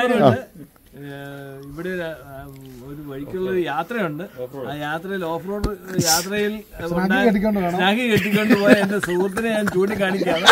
കാര്യമുണ്ട്. ഇവിടെ ഒരു വഴിക്കുള്ള ഒരു യാത്രയുണ്ട്. ആ യാത്രയിൽ ഓഫ് റോഡ് യാത്രയിൽ സ്നാക്കി കെട്ടിക്കൊണ്ട് പോയ എന്റെ സുഹൃത്തിനെ ഞാൻ ചൂണ്ടിക്കാണിക്കാണ്.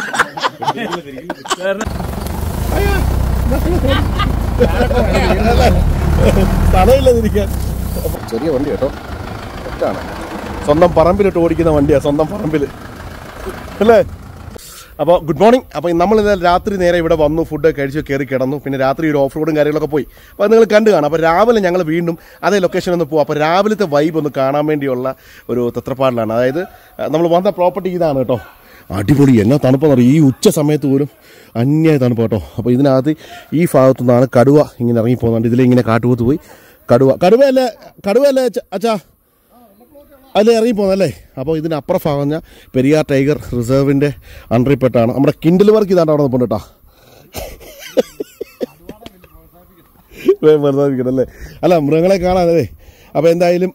സ്ഥലമില്ലതിരിക്കാൻ. ചെറിയ വണ്ടി കേട്ടോ, തെറ്റാണ്. സ്വന്തം പറമ്പിലിട്ട് ഓടിക്കുന്ന വണ്ടിയാണ്, സ്വന്തം പറമ്പിൽ അല്ലേ. അപ്പോൾ ഗുഡ് മോർണിംഗ്. അപ്പോൾ നമ്മളിത് രാത്രി നേരെ ഇവിടെ വന്നു, ഫുഡ് കഴിച്ച് കയറി കിടന്നു. പിന്നെ രാത്രി ഒരു ഓഫ് റോഡും കാര്യങ്ങളൊക്കെ പോയി. അപ്പോൾ നിങ്ങൾ കണ്ടു കാണാം. അപ്പോൾ രാവിലെ ഞങ്ങൾ വീണ്ടും അതേ ലൊക്കേഷൻ ഒന്ന് പോകും. അപ്പോൾ രാവിലത്തെ വൈബ് ഒന്ന് കാണാൻ വേണ്ടിയുള്ള ഒരു തത്രപ്പാടിലാണ്. അതായത് നമ്മൾ വന്ന പ്രോപ്പർട്ടി ഇതാണ് കേട്ടോ. അടിപൊളി, എന്നാ തണുപ്പെന്ന് പറയും. ഈ ഉച്ച സമയത്ത് പോലും അന്യായ തണുപ്പ് കേട്ടോ. അപ്പോൾ ഇതിനകത്ത് ഈ ഭാഗത്തു നിന്നാണ് കടുവ ഇങ്ങനെ ഇറങ്ങിപ്പോകുന്നുണ്ട്. ഇതിലിങ്ങനെ കാട്ടുപോത്ത് പോയി കടുവയല്ലേ അച്ഛാ അതിൽ ഇറങ്ങിപ്പോകുന്നല്ലേ. അപ്പോൾ ഇതിനപ്പുറം ഭാഗം പെരിയാർ ടൈഗർ റിസർവിൻ്റെ അണ്ടറിൽപ്പെട്ടാണ്. നമ്മുടെ കിൻഡിൽ വർക്ക് ഇതാണ്ട് അവിടെ നിൽപ്പുണ്ട് കേട്ടോ. വെറുതെ അല്ല, മൃഗങ്ങളെ കാണാനല്ലേ. അപ്പോൾ എന്തായാലും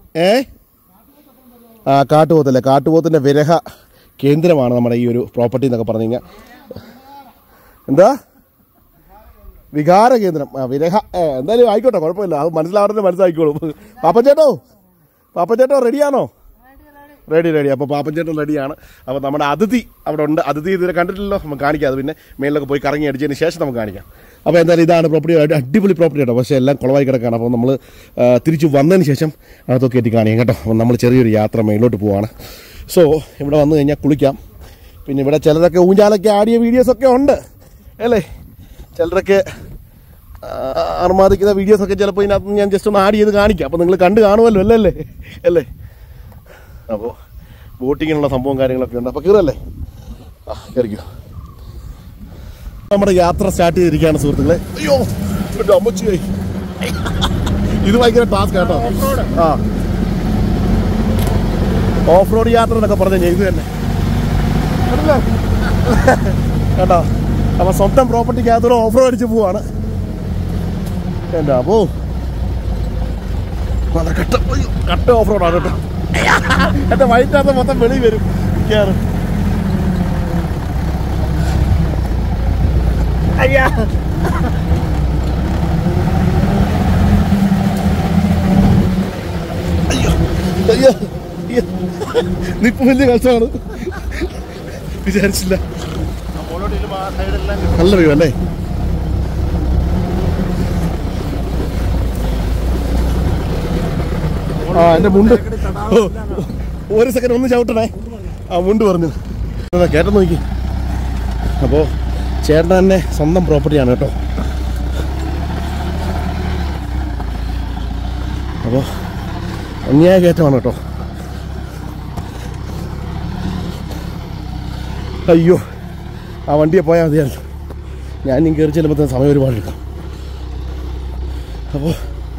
കാട്ടുപോത്തല്ലേ, കാട്ടുപോത്തിൻ്റെ വിരഹ കേന്ദ്രമാണ് നമ്മുടെ ഈ ഒരു പ്രോപ്പർട്ടി എന്നൊക്കെ പറഞ്ഞു കഴിഞ്ഞാൽ. എന്താ വികാര കേന്ദ്രം, വിരഹ. എന്തായാലും ആയിക്കോട്ടെ, കുഴപ്പമില്ല. അത് മനസ്സിലാവട്ടെ, മനസ്സിലാക്കിക്കോളും. പാപ്പച്ചേട്ടോ റെഡിയാണോ? റെഡി. അപ്പോൾ പാപ്പച്ചേട്ടൻ റെഡിയാണ്. അപ്പോൾ നമ്മുടെ അതിഥി അവിടെ ഉണ്ട്. അതിഥി ഇതുവരെ കണ്ടിട്ടില്ലല്ലോ, നമുക്ക് കാണിക്കാം. അത് പിന്നെ മേളിലൊക്കെ പോയി കറങ്ങി അടിച്ചതിന് ശേഷം നമുക്ക് കാണിക്കാം. അപ്പോൾ എന്തായാലും ഇതാണ് പ്രോപ്പർട്ടി. അടിപൊളി പ്രോപ്പർട്ടി കേട്ടോ, പക്ഷേ എല്ലാം കുളമായി കിടക്കുകയാണ്. അപ്പോൾ നമ്മൾ തിരിച്ച് വന്നതിന് ശേഷം അതൊക്കെ എത്തി കാണിക്കാം കേട്ടോ. അപ്പോൾ നമ്മൾ ചെറിയൊരു യാത്ര മേളിലോട്ട് പോവാണ്. സോ ഇവിടെ വന്നു കഴിഞ്ഞാൽ കുളിക്കാം. പിന്നെ ഇവിടെ ചിലരൊക്കെ ഊഞ്ഞാലൊക്കെ ആടിയ വീഡിയോസൊക്കെ ഉണ്ട് അല്ലേ. ചിലരൊക്കെ അർമാദിക്കുന്ന വീഡിയോസൊക്കെ ചിലപ്പോൾ ഇതിനകത്ത് ഞാൻ ജസ്റ്റ് ഒന്ന് ആഡ് ചെയ്ത് കാണിക്കാം. അപ്പോൾ നിങ്ങൾ കണ്ട് കാണുമല്ലോ അല്ലേ. അപ്പോൾ ബോട്ടിങ്ങിനുള്ള സംഭവം കാര്യങ്ങളൊക്കെ ഉണ്ട്. അപ്പോൾ കയറല്ലേ, കയറിക്കോ. നമ്മുടെ യാത്ര സ്റ്റാർട്ട് ചെയ്തിരിക്കുകയാണ് സുഹൃത്തുക്കളെ. അയ്യോ അമ്മച്ചിയായി, ഇത് ഭയങ്കര ടാസ്ക് കേട്ടോ. ഓഫ് റോഡ് യാത്ര എന്നൊക്കെ പറഞ്ഞു ഇത് തന്നെ കേട്ടോ. അപ്പോൾ സ്വന്തം പ്രോപ്പർട്ടിക്കകത്തൂടെ ഓഫ് റോഡ് അടിച്ച് പോവാണ്. എന്താ അപ്പോ കട്ട ഓഫ് റോഡാണ് കേട്ടോ. എന്റെ വൈകിട്ടകത്ത് മൊത്തം വെളി വരും കയറും. അയ്യാ നിപ്പ് വലിയ കഷ്ടമാണ്, വിചാരിച്ചില്ല. നല്ല വ്യൂ അല്ലേ. എൻ്റെ മുണ്ട് ഒരു സെക്കൻഡ് ഒന്ന് ചവിട്ടണേ. മുണ്ട് പറഞ്ഞു കേട്ടെന്ന് നോക്കി. അപ്പോൾ ചേട്ടൻ തന്നെ സ്വന്തം പ്രോപ്പർട്ടിയാണ് കേട്ടോ. അപ്പോൾ അന്യായ കയറ്റമാണ് കേട്ടോ. അയ്യോ, ആ വണ്ടിയെ പോയാൽ മതിയായിരുന്നു. ഞാൻ ഇനി കയറി ചെല്ലുമ്പോൾ സമയം ഒരുപാട് എടുക്കും. അപ്പോൾ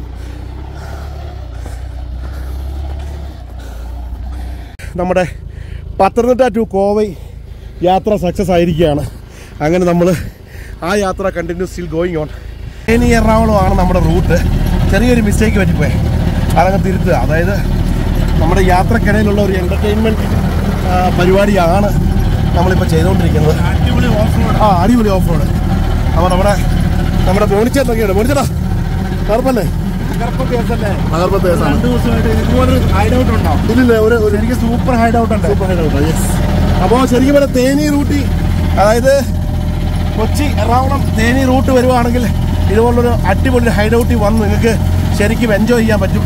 നമ്മുടെ പത്തനംതിട്ട ടു കോവൈ യാത്ര സക്സസ് ആയിരിക്കുകയാണ്. അങ്ങനെ നമ്മൾ ആ യാത്ര കണ്ടിന്യൂ സ്റ്റിൽ ഗോയിങ് ഓൺ. ഇനി എറണാകുളമാണ് നമ്മുടെ റൂട്ട്. ചെറിയൊരു മിസ്റ്റേക്ക് പറ്റിപ്പോയി, അതങ്ങ് തിരുത്തുക. അതായത് നമ്മുടെ യാത്രക്കിടയിലുള്ള ഒരു എൻ്റർടൈൻമെൻറ്റ് പരിപാടിയാണ് നമ്മളിപ്പോൾ ചെയ്തുകൊണ്ടിരിക്കുന്നത്. അടിപൊളി ഓഫ് റോഡ്. അപ്പോൾ നമ്മുടെ മോണിച്ചേട്ടൊക്കെയുണ്ട്. മോണിച്ചേട്ടാ കുഴപ്പമല്ലേ? എനിക്ക് സൂപ്പർ ഹൈഡ് ഔട്ട് ഉണ്ട്. അപ്പോൾ ശരിക്കും പറഞ്ഞാൽ തേനി റൂട്ടി, അതായത് കൊച്ചി എറണാകുളം തേനി റൂട്ട് വരുവാണെങ്കിൽ ഇതുപോലൊരു അടിപൊളി ഹൈഡ് ഔട്ടിൽ വന്ന് നിങ്ങൾക്ക് ശരിക്കും എൻജോയ് ചെയ്യാൻ പറ്റും.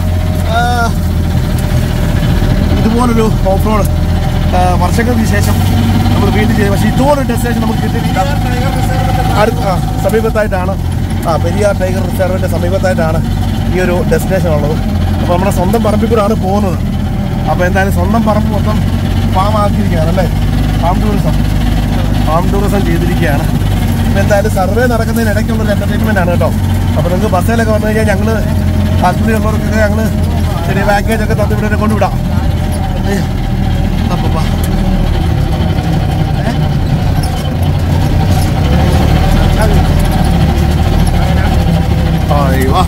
ഇതുപോലൊരു ഓഫ് റോഡ് വർഷങ്ങൾക്ക് ശേഷം നമ്മൾ വീണ്ടും ചെയ്യും. പക്ഷേ ഇതുപോലൊരു ഡെസ്റ്റിനേഷൻ നമുക്ക് കിട്ടിയിട്ടില്ല. സമീപത്തായിട്ടാണ് പെരിയാർ ടൈഗർ റിസർവിൻ്റെ സമീപത്തായിട്ടാണ് ഈ ഒരു ഡെസ്റ്റിനേഷൻ ഉള്ളത്. അപ്പോൾ നമ്മുടെ സ്വന്തം പറമ്പിൽ കൂടെയാണ് പോകുന്നത്. അപ്പോൾ എന്തായാലും സ്വന്തം പറമ്പ് മൊത്തം ഫാം ആക്കിയിരിക്കുകയാണ് അല്ലേ. ഫാം ടൂറിസം ചെയ്തിരിക്കുകയാണ്. അപ്പോൾ എന്തായാലും സർവേ നടക്കുന്നതിനിടയ്ക്കുള്ളൊരു എൻ്റർടൈൻമെൻ്റ് ആണ് കേട്ടോ. അപ്പോൾ നിങ്ങൾക്ക് ബസ്സിലൊക്കെ വന്നു കഴിഞ്ഞാൽ ഞങ്ങൾ താല്പര്യമുള്ളവർക്കൊക്കെ ഞങ്ങൾ ചെറിയ പാക്കേജൊക്കെ തന്നു ഇവിടെ കൊണ്ടുവിടാം. അപ്പം അയ്യോ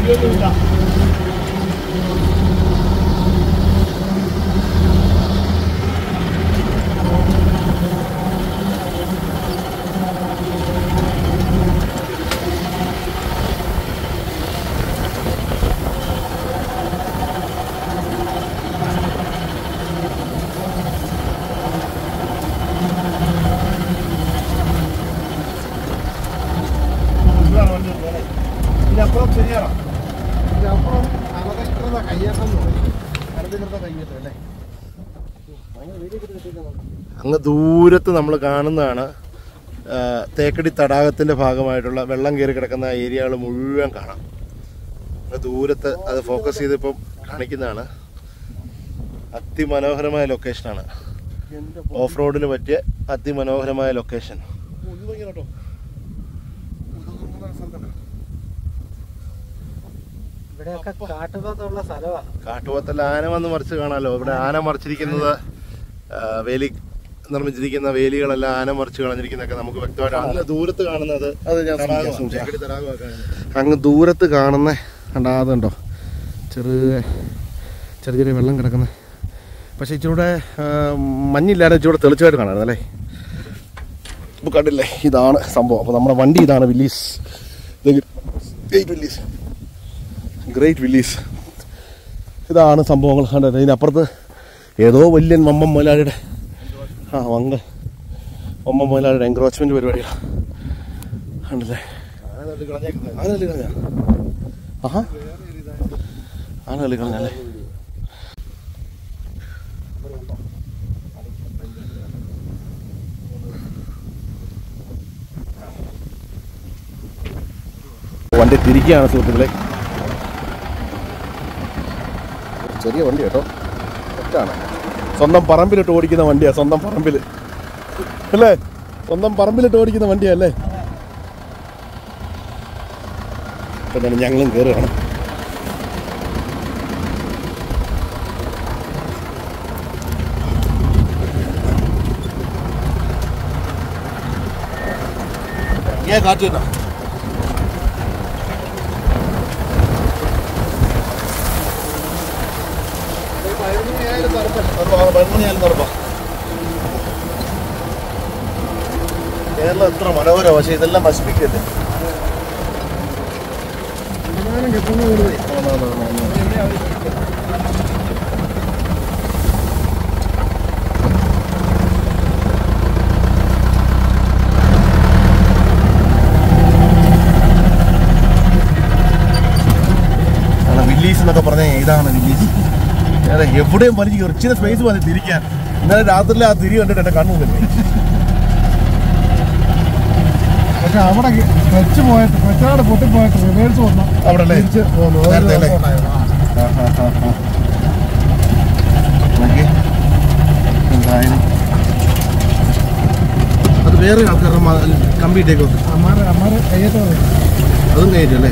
വണ്ടിയൊന്നുമില്ല. ഇതിനപ്പുറം ശരിയാണോ? ഇതിനപ്പുറം അനധികൃത കയ്യേറ്റം എന്ന് പറയും. അനധികൃത കയ്യേറ്റം അല്ലേ? അങ്ങ് ദൂരത്ത് നമ്മൾ കാണുന്നതാണ് തേക്കടി തടാകത്തിൻ്റെ ഭാഗമായിട്ടുള്ള വെള്ളം കയറി കിടക്കുന്ന ഏരിയകൾ മുഴുവൻ കാണാം. ദൂരത്ത് അത് ഫോക്കസ് ചെയ്തിപ്പം കാണിക്കുന്നതാണ്. അതിമനോഹരമായ ലൊക്കേഷനാണ്. ഓഫ് റോഡിന് പറ്റിയ അതിമനോഹരമായ ലൊക്കേഷൻ. കാട്ടുപോത്തല്ല ആന വന്ന് മറിച്ച് കാണാമല്ലോ. ഇവിടെ ആന മറിച്ചിരിക്കുന്നത് വേലി നിർമ്മിച്ചിരിക്കുന്ന വേലികളെല്ലാം ആന മറിച്ച് കളഞ്ഞിരിക്കുന്നതൊക്കെ നമുക്ക് വ്യക്തമായിട്ട് ദൂരത്ത് കാണുന്നത്. അങ്ങ് ദൂരത്ത് കാണുന്ന അതുണ്ടോ ചെറിയ ചെറിയ വെള്ളം കിടക്കുന്നത്. പക്ഷെ ഇച്ചിരൂടെ മഞ്ഞില്ലാതെ ഇച്ചിരൂടെ തെളിച്ചായിട്ട് കാണാറുണ്ട് അല്ലേ? ഇപ്പോൾ കണ്ടില്ലേ, ഇതാണ് സംഭവം. അപ്പോൾ നമ്മുടെ വണ്ടി ഇതാണ് വില്ലീസ്, ഗ്രേറ്റ് വില്ലീസ്. ഇതാണ് സംഭവങ്ങൾ കണ്ടത്. ഇതിനപ്പുറത്ത് ഏതോ വലിയ വമ്പം മുതലാളിയുടെ വമ്പം മുതലാളിയുടെ എൻക്രോച്ച്മെന്റ് പരിപാടിയാണ് കണ്ടല്ലേ. ആന കളഞ്ഞല്ലേ. വണ്ടി തിരിക്കുകയാണ് സുഹൃത്തുക്കളെ. ചെറിയ വണ്ടി കേട്ടോ, ഒറ്റാണ്. സ്വന്തം പറമ്പിലിട്ട് ഓടിക്കുന്ന വണ്ടിയാ. സ്വന്തം പറമ്പിൽ അല്ലേ? സ്വന്തം പറമ്പിലിട്ട് ഓടിക്കുന്ന വണ്ടിയാ അല്ലേ? അപ്പം ഞങ്ങളും കയറുകയാണ്. കാറ്റ് കേട്ടോ. കേരളം എത്ര മനോഹരമാണ്. പക്ഷെ ഇതെല്ലാം നശിപ്പിക്കല്ലേ. വില്ലീസ് എന്നൊക്കെ പറഞ്ഞാൽ ഇതാണ് വില്ലീസ്. അതെ, എവിടെയും വലിച്ച് ഇറച്ചിയുടെ സ്പേസ് മതി തിരിക്കാൻ. ഇന്നലെ രാത്രിയിൽ ആ തിരി കണ്ടിട്ട് എന്റെ കണ്ണു പോയി. പക്ഷെ അവിടെ വെച്ച് പോയിട്ട് കൊച്ചാട് പൊട്ടിപ്പോയിട്ട് റിവേഴ്സ് വന്നു. അവിടെ എന്തായാലും അത് വേറെ ആൾക്കാരുടെ കമ്പിയിട്ടേക്കോ. അമ്മാരെ കയ്യേറ്റം അതും കയറ്റല്ലേ.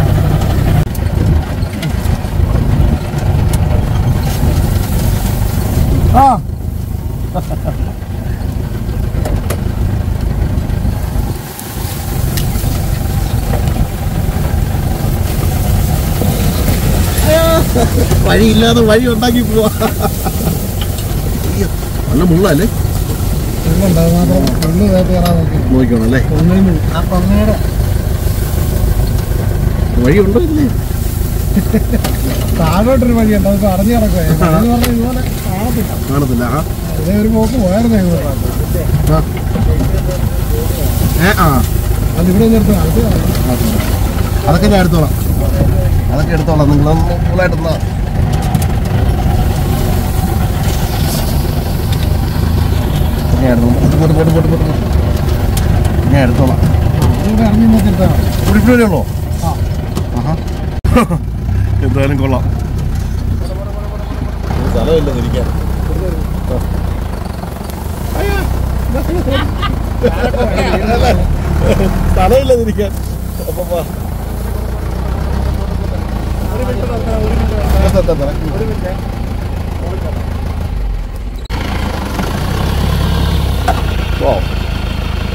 വഴിയില്ലാതെ വഴി ഉണ്ടാക്കി പോവാ. നല്ല മുള്ളല്ലേ? നോക്കണം അല്ലേ? വഴിയുണ്ടോ ഇല്ലേ? താഴോട്ടൊരു വഴിയുണ്ട്, അതൊക്കെ അറിഞ്ഞു കിടക്കുക. ഇതുപോലെ കാണത്തില്ല. അതേ ഒരു പോക്ക് പോയായിരുന്നു. അതിവിടെ നിർത്തുക. അതൊക്കെ ഞാൻ എടുത്തോളാം. അതൊക്കെ എടുത്തോളാം. നിങ്ങളൊന്ന് കൂളായിട്ടെന്നാ. ഞാൻ എടുത്തോളാം. ഇവിടെ ഉള്ളോ? എന്തായാലും കൊള്ളാം. സ്ഥലമില്ല തിരിക്കാൻ. സ്ഥലമില്ല തിരിക്കാൻ.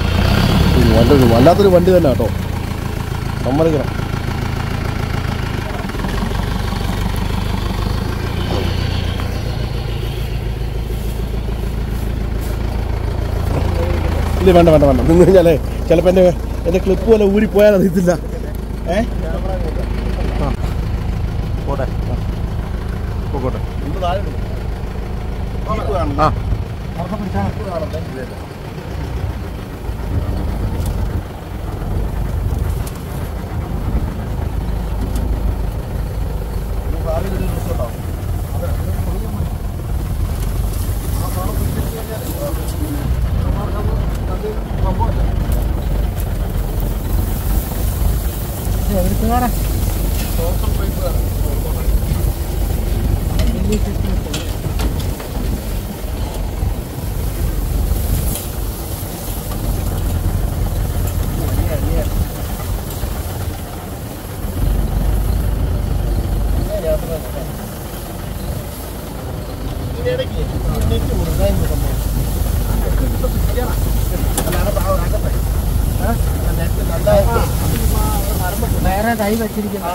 വല്ലാത്തൊരു വണ്ടി തന്നെ കേട്ടോ. സമ്മതിക്കണം. ഇല്ല വേണ്ട വേണ്ട വേണ്ട നിന്ന് കഴിഞ്ഞാലേ ചിലപ്പോൾ എൻ്റെ ക്ലിപ്പ് പോലെ ഊരിപ്പോയാൽ അറിയത്തില്ല. പോട്ടെ പോട്ടെ ആ വേറെ കൈ വച്ചിരിക്കുന്നു.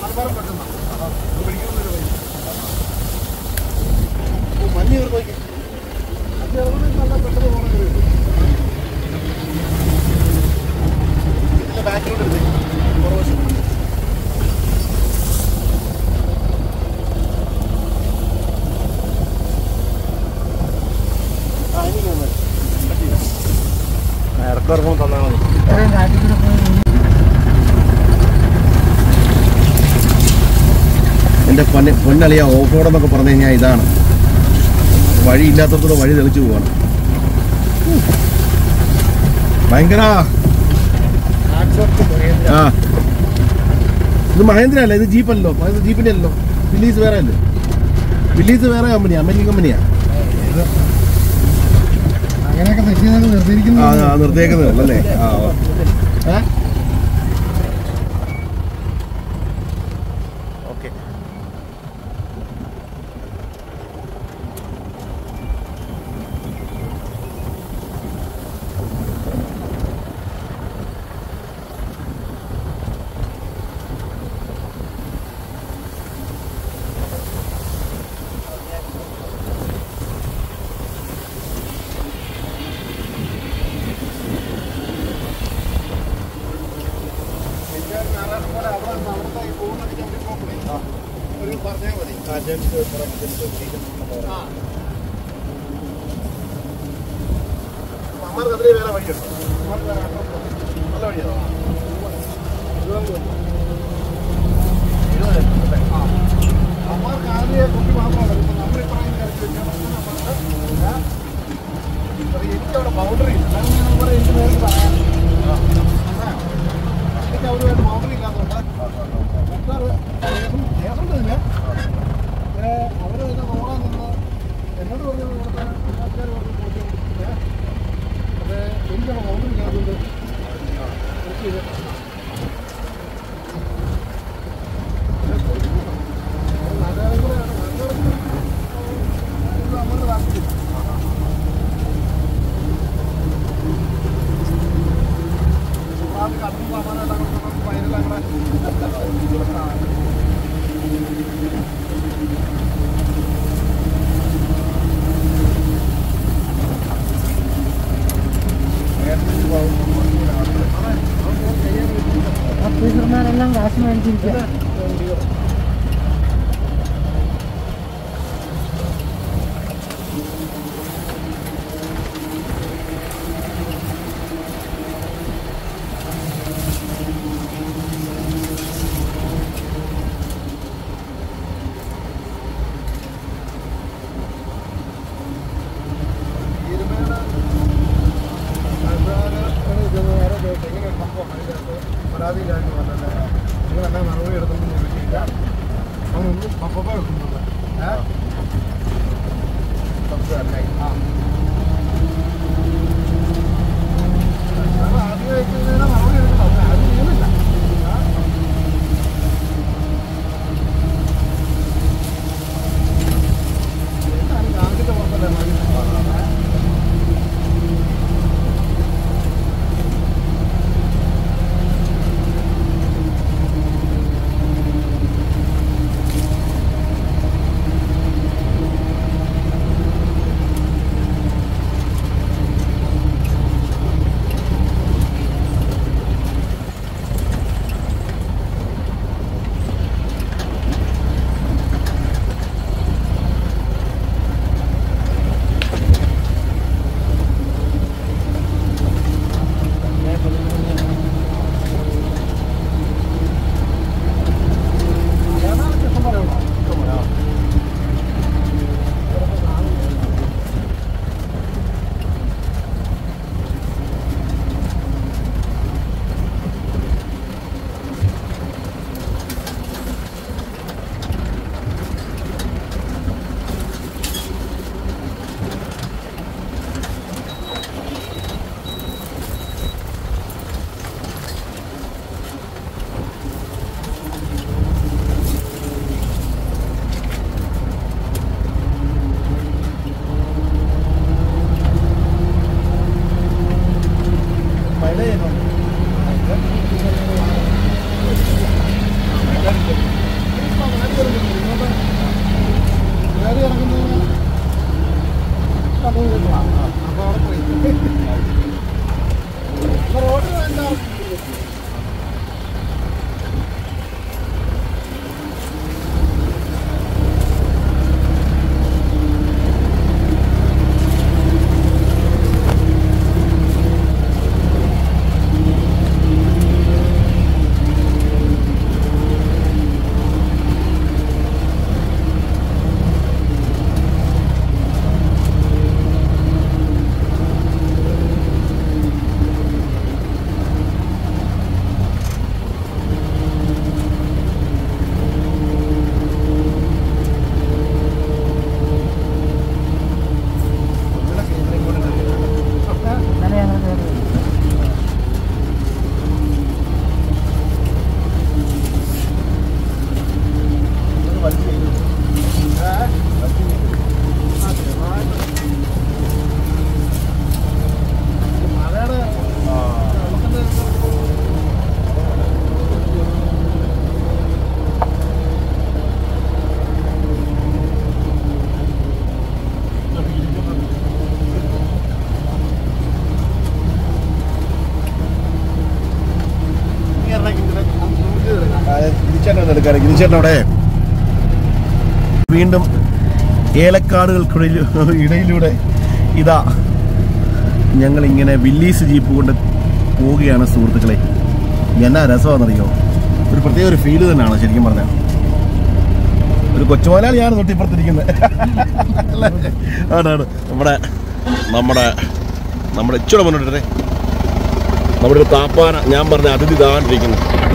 ഇറക്കം തന്നാൽ മതി. എൻ്റെ പൊന്നളിയ ഓഫ് റോഡ് എന്നൊക്കെ പറഞ്ഞു കഴിഞ്ഞാൽ ഇതാണ്. വഴിയില്ലാത്തടത്തോടെ വഴി തെളിച്ചു പോവാണ്. ഭയങ്കര ആ ഇത് മഹേന്ദ്ര അല്ല, ഇത് ജീപ്പല്ലോ. ഇത് ജീപ്പിൻ്റെ അല്ലല്ലോ. വില്ലീസ് വേറെ അല്ലേ? വില്ലീസ് വേറെ കമ്പനിയാണ്, അമേരിക്കൻ കമ്പനിയാണ്. നിർത്തിയേക്കുന്നതല്ലേ? ആ ഓക്കെ. വേറെ വഴിയുണ്ട്. നല്ല വഴിയാണ്. അമ്മമാർക്ക് ആദ്യം കുട്ടി മാത്രമല്ല, ഇപ്പം നമ്മളിപ്പറയും കരച്ച് വെച്ചാൽ എനിക്കവിടെ ബൗണ്ടറി ഇല്ല. അതുപോലെ എനിക്ക് നേരിട്ട് പറയാം. എനിക്ക് അവരുമായിട്ട് ബൗണ്ടറി ഇല്ലാത്തതുകൊണ്ട് സർക്കാർ കേസുണ്ടതിന് അവർ തന്നെ നോക്കാൻ നിന്ന് എന്നോട് പറഞ്ഞു ഇവിടുത്തെ ആൾക്കാർ പറഞ്ഞു അത് എനിക്കവിടെ ബൗണ്ടറി ഇല്ലാത്തതുകൊണ്ട് നാട്ടുകാരും കൂടെ നമ്മുടെ താല്പര്യം കടന്നു സാമാനെല്ലാം കൂടെ വയലെല്ലാം കൂടെ ഓഫീസർമാരെല്ലാം കാശ് മേടിച്ചിരിക്കുക. പരാതിയിലായിട്ട് വന്നത് നിങ്ങളെല്ലാം മറുപടി എടുത്തൊന്നും ചോദിച്ചില്ല. അവനൊന്നും പപ്പ വെക്കുന്നുണ്ട്. ആദ്യം വയ്ക്കുന്നതിന് മറുപടി എടുക്കണം. അത് ചെയ്യുന്നില്ല. എന്താണ് ഗാന്ധിന്റെ പുറത്തല്ലേ ഗിരിച്ചേട്ടനവിടെ വീണ്ടും ഏലക്കാടുകൾക്കിടയിലൂടെ ഇതാ ഞങ്ങളിങ്ങനെ വില്ലീസ് ജീപ്പ് കൊണ്ട് പോവുകയാണ് സുഹൃത്തുക്കളെ. എന്നാ രസമാണെന്നറിയോ, ഒരു പ്രത്യേക ഒരു ഫീല് തന്നെയാണ് ശരിക്കും പറഞ്ഞാൽ. ഒരു കൊച്ചുമലയാളിയാണ് തൊട്ടിപ്പുറത്തിരിക്കുന്നത്. ആണ് നമ്മുടെ നമ്മുടെ നമ്മുടെ ഇച്ചിടെ മുന്നോട്ടേ നമ്മുടെ ഒരു താപ്പാന, ഞാൻ പറഞ്ഞ അതിഥി താണ്ടിരിക്കുന്നു.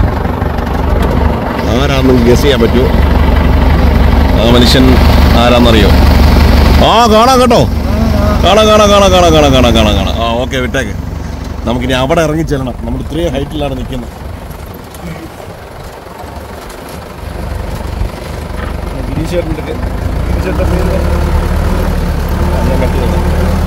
ആരാന്ന് ഗസ് ചെയ്യാൻ പറ്റുമോ? ആ മനുഷ്യൻ ആരാന്നറിയോ? ആ കാണാം കേട്ടോ, കാണാം. ആ ഓക്കെ, വിട്ടേക്ക്. നമുക്കിനി അവിടെ ഇറങ്ങി ചെല്ലണം. നമ്മൾ ഇത്രയും ഹൈറ്റിലാണ് നിൽക്കുന്നത്. ഗിരീശേട്ടൻ്റെ പേര് ഞാൻ കട്ട് ചെയ്തത്.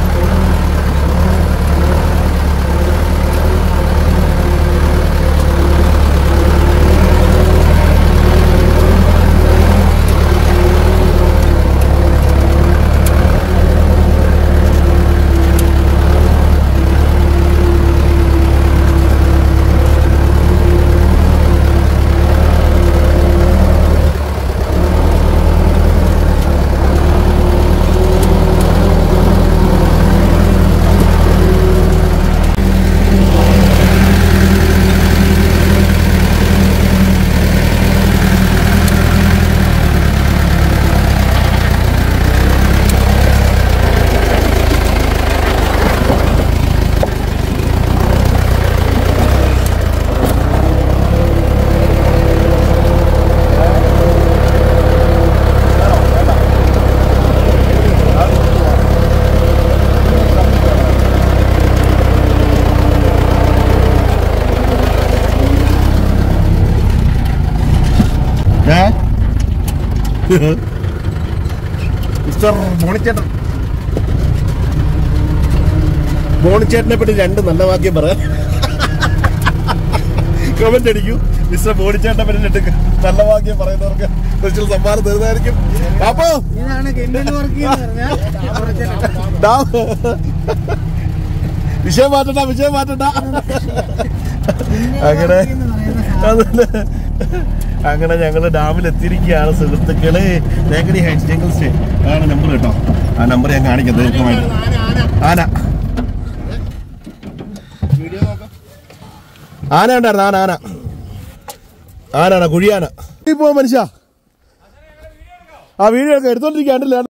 മിസ്റ്റർ ബോണിച്ചേട്ടനെ പറ്റി രണ്ട് നല്ല വാക്യം പറയാം. കമന്റ് അടിക്കൂ. മിസ്റ്റർ ബോണിച്ചേട്ടനെ പറ്റി രണ്ട് നല്ല വാക്യം പറയുന്നവർക്ക് സ്പെഷ്യൽ സമ്മാനം തരുന്നതായിരിക്കും. അപ്പോ വിഷയം മാറ്റണ്ട. അങ്ങനെ ഞങ്ങള് ഡാമിൽ എത്തിയിരിക്കുകയാണ് സുഹൃത്തുക്കള്. തേക്കടി ഹൈറ്റ്സ് ജംഗിൾ സ്റ്റേ അതാണ് നമ്പർ കേട്ടോ. ആ നമ്പർ ഞാൻ കാണിക്കാം ദീർഘമായിട്ട്. ആന ഉണ്ടായിരുന്നു. ആനാണ് കുഴിയാന. പോ മനുഷ്യ, ആ വീഡിയോ ഒക്കെ എടുത്തോണ്ടിരിക്കാണ്ടില്ല.